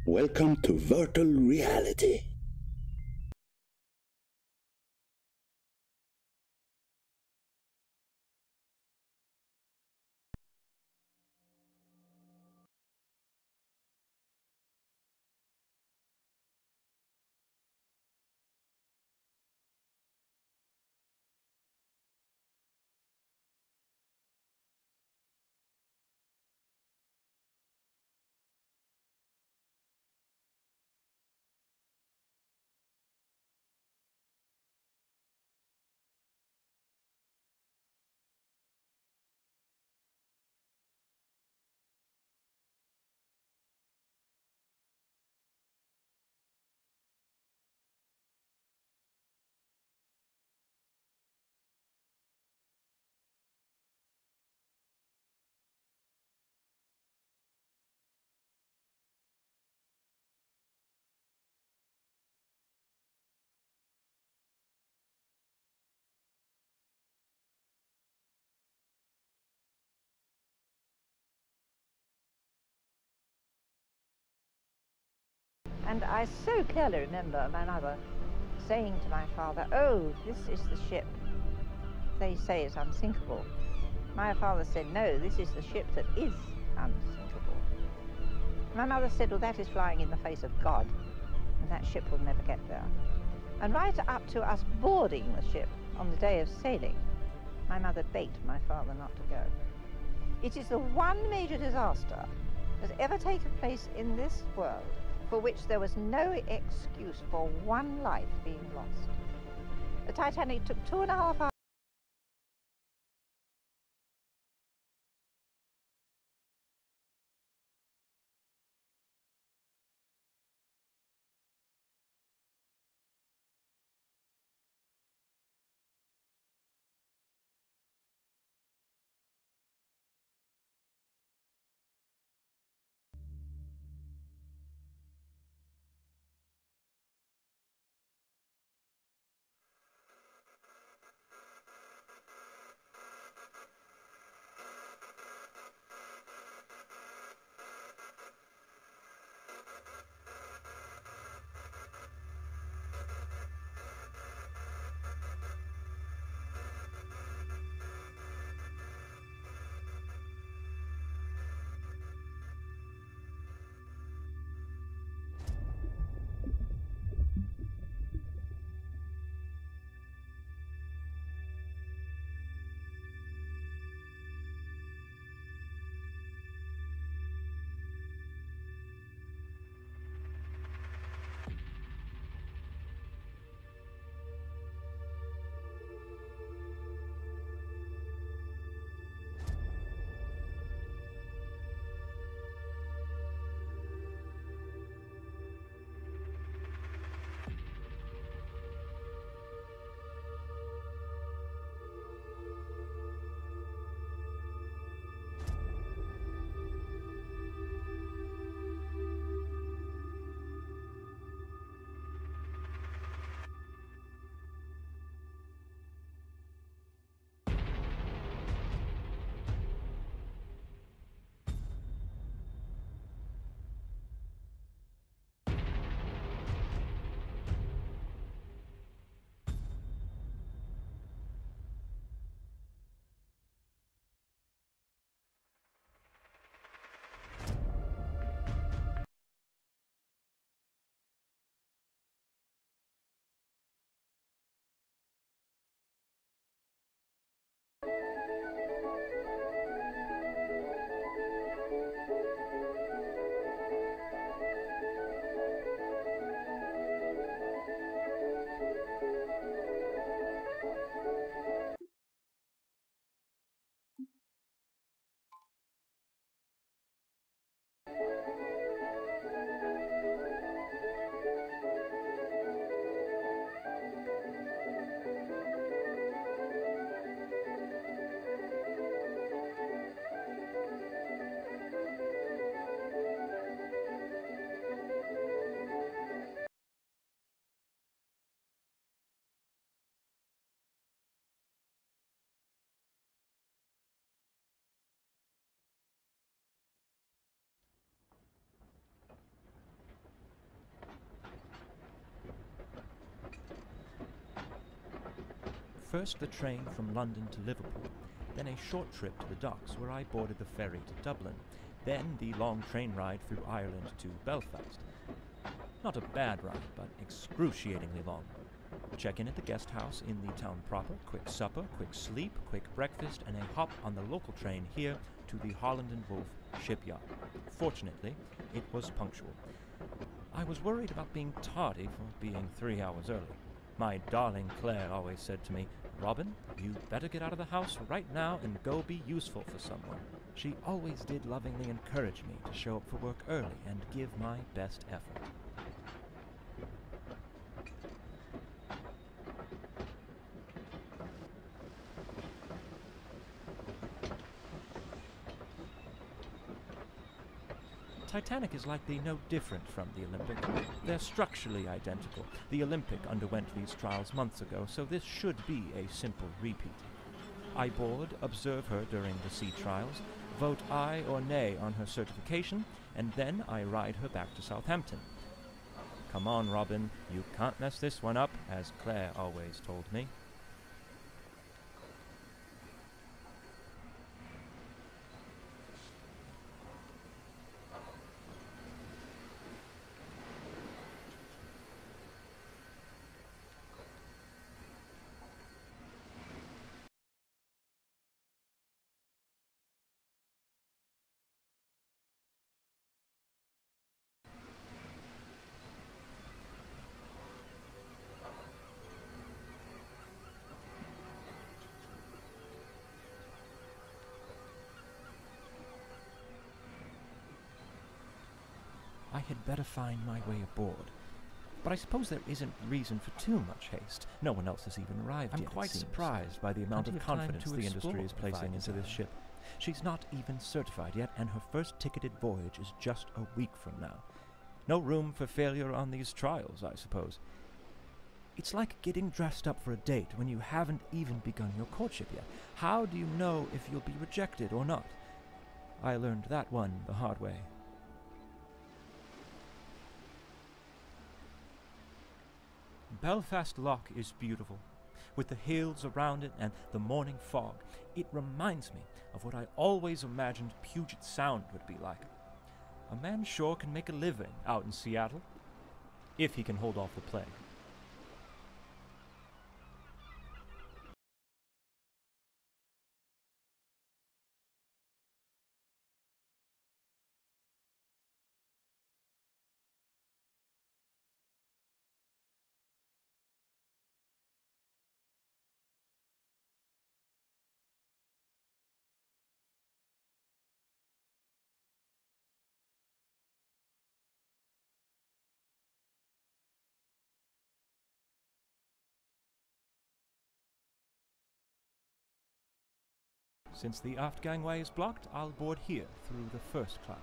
Welcome to Virtual Reality. And I so clearly remember my mother saying to my father, "Oh, this is the ship. They say it's unsinkable." My father said, "No, this is the ship that is unsinkable." My mother said, "Well, that is flying in the face of God, and that ship will never get there." And right up to us boarding the ship on the day of sailing, my mother begged my father not to go. It is the one major disaster that has ever taken place in this world for which there was no excuse for one life being lost. The Titanic took 2.5 hours. First the train from London to Liverpool, then a short trip to the docks where I boarded the ferry to Dublin, then the long train ride through Ireland to Belfast. Not a bad ride, but excruciatingly long. Check in at the guest house in the town proper, quick supper, quick sleep, quick breakfast, and a hop on the local train here to the Holland and Wolff shipyard. Fortunately, it was punctual. I was worried about being tardy for being 3 hours early. My darling Claire always said to me, "Robin, you better get out of the house right now and go be useful for someone." She always did lovingly encourage me to show up for work early and give my best effort. Titanic is likely no different from the Olympic. They're structurally identical. The Olympic underwent these trials months ago, so this should be a simple repeat. I board, observe her during the sea trials, vote aye or nay on her certification, and then I ride her back to Southampton. Come on, Robin, you can't mess this one up, as Claire always told me. I had better find my way aboard. But I suppose there isn't reason for too much haste. No one else has even arrived yet. I'm quite surprised by the amount of confidence the industry is placing into this ship. She's not even certified yet, and her first ticketed voyage is just a week from now. No room for failure on these trials, I suppose. It's like getting dressed up for a date when you haven't even begun your courtship yet. How do you know if you'll be rejected or not? I learned that one the hard way. Belfast Lough is beautiful, with the hills around it and the morning fog. It reminds me of what I always imagined Puget Sound would be like. A man sure can make a living out in Seattle, if he can hold off the plague. Since the aft gangway is blocked, I'll board here through the first class.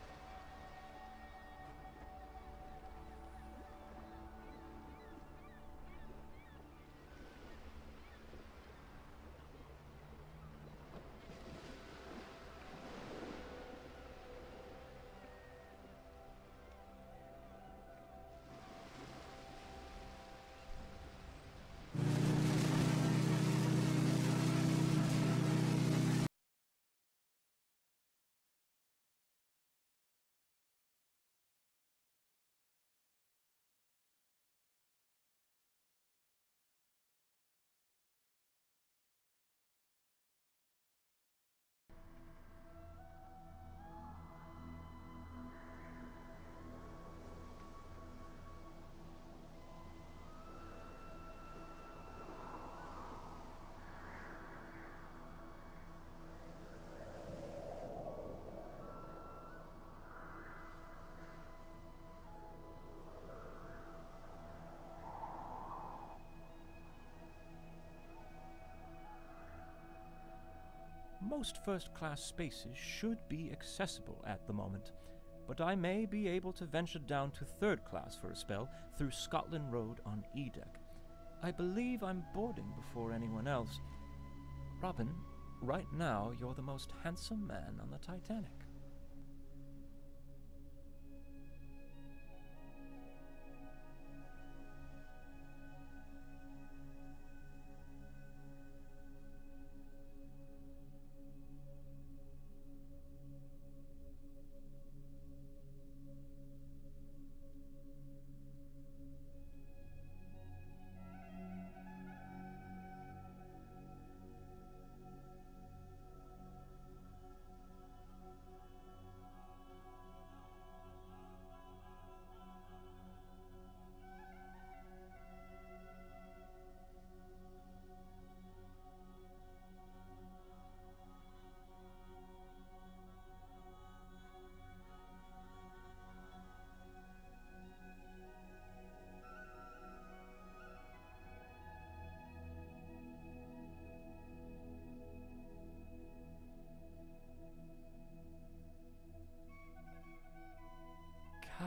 Most first-class spaces should be accessible at the moment, but I may be able to venture down to third class for a spell through Scotland Road on E-Deck. I believe I'm boarding before anyone else. Robin, right now you're the most handsome man on the Titanic.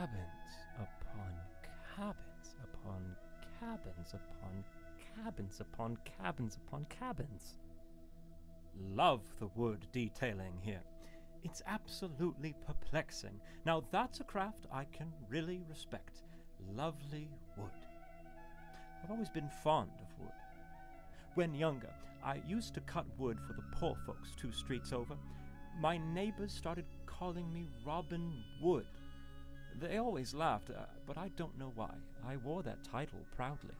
cabins upon cabins upon cabins upon cabins upon cabins upon cabins. Love the wood detailing here. It's absolutely perplexing. Now that's a craft I can really respect. Lovely wood. I've always been fond of wood. When younger, I used to cut wood for the poor folks 2 streets over. My neighbors started calling me Robin Wood. They always laughed, but I don't know why. I wore that title proudly.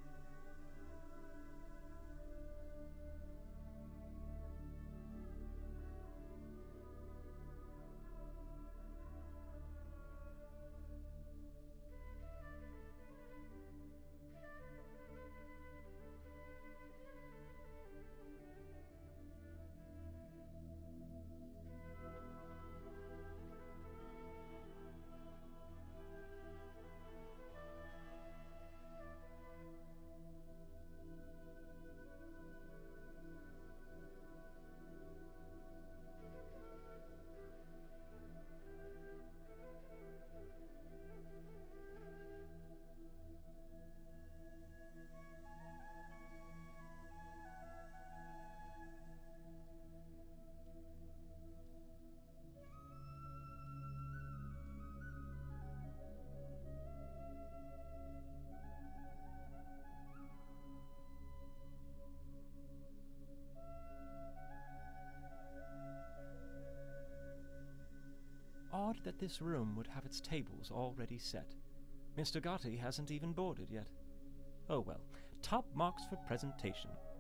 Odd that this room would have its tables already set. Mr. Gotti hasn't even boarded yet. Oh well, top marks for presentation.